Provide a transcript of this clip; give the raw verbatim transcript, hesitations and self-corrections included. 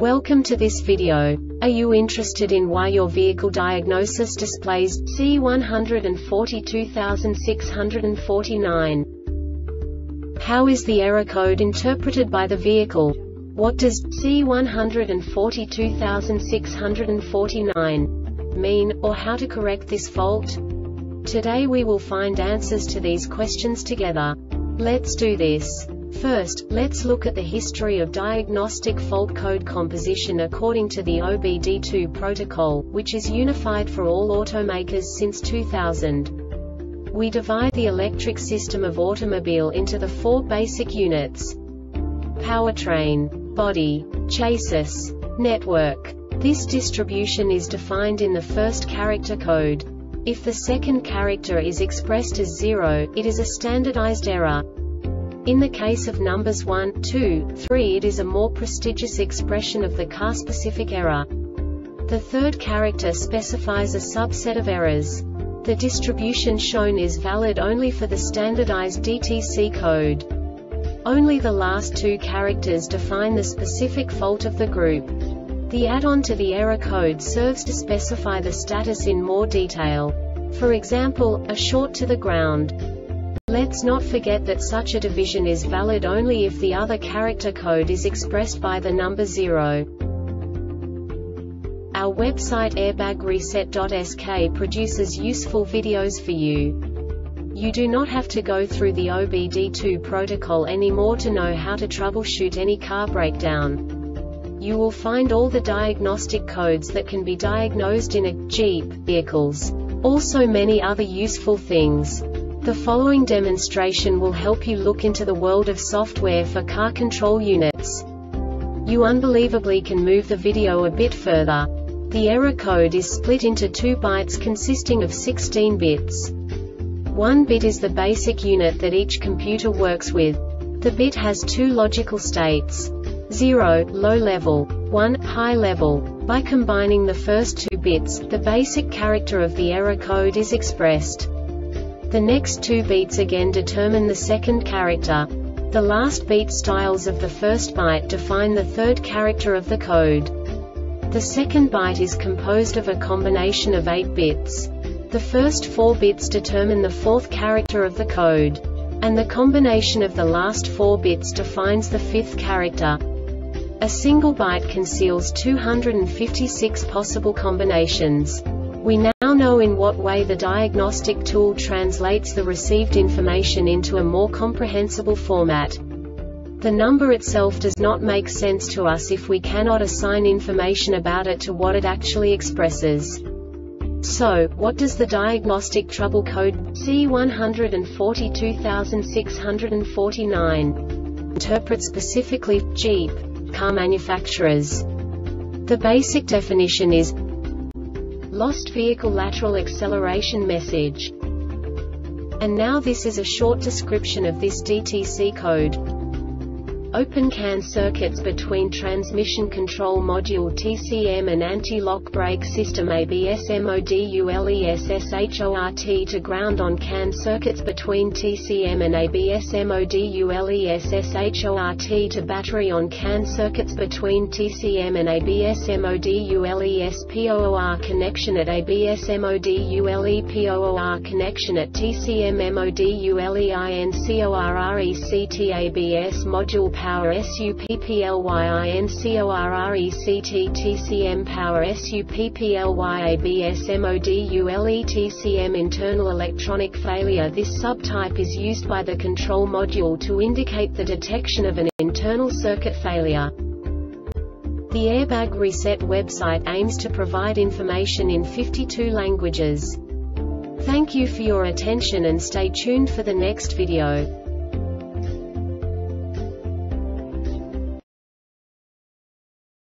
Welcome to this video. Are you interested in why your vehicle diagnosis displays C one four two six four nine? How is the error code interpreted by the vehicle? What does C one four two six four nine mean, or how to correct this fault? Today we will find answers to these questions together. Let's do this. First, let's look at the history of diagnostic fault code composition according to the O B D two protocol, which is unified for all automakers since two thousand. We divide the electric system of automobile into the four basic units: powertrain, body, chassis, network. This distribution is defined in the first character code. If the second character is expressed as zero, it is a standardized error. In the case of numbers one, two, three, it is a more prestigious expression of the car-specific error. The third character specifies a subset of errors. The distribution shown is valid only for the standardized D T C code. Only the last two characters define the specific fault of the group. The add-on to the error code serves to specify the status in more detail. For example, a short to the ground. Let's not forget that such a division is valid only if the other character code is expressed by the number zero. Our website airbag reset dot S K produces useful videos for you. You do not have to go through the O B D two protocol anymore to know how to troubleshoot any car breakdown. You will find all the diagnostic codes that can be diagnosed in a Jeep vehicles. Also many other useful things. The following demonstration will help you look into the world of software for car control units. You unbelievably can move the video a bit further. The error code is split into two bytes consisting of sixteen bits. One bit is the basic unit that each computer works with. The bit has two logical states: zero, low level, one, high level. By combining the first two bits, the basic character of the error code is expressed. The next two beats again determine the second character. The last beat styles of the first byte define the third character of the code. The second byte is composed of a combination of eight bits. The first four bits determine the fourth character of the code. And the combination of the last four bits defines the fifth character. A single byte conceals two hundred fifty-six possible combinations. We now know in what way the diagnostic tool translates the received information into a more comprehensible format. The number itself does not make sense to us if we cannot assign information about it to what it actually expresses. So, what does the diagnostic trouble code C one four two six four nine interpret specifically for Jeep car manufacturers? The basic definition is lost vehicle lateral acceleration message. And now this is a short description of this D T C code. Open C A N circuits between transmission control module T C M and anti-lock brake system A B S MODULESSHORT to ground on C A N circuits between T C M and A B S MODULESSHORT to battery on C A N circuits between T C M and A B S MODULESPOOR connection at A B S MODULEPOOR connection at T C M MODULEINCORRECT A B S module power S U P P L Y I N C O R R E C T T C M power S U P P L Y A B S MODULE T C M internal electronic failure. This subtype is used by the control module to indicate the detection of an internal circuit failure. The Airbag Reset website aims to provide information in fifty-two languages. Thank you for your attention and stay tuned for the next video.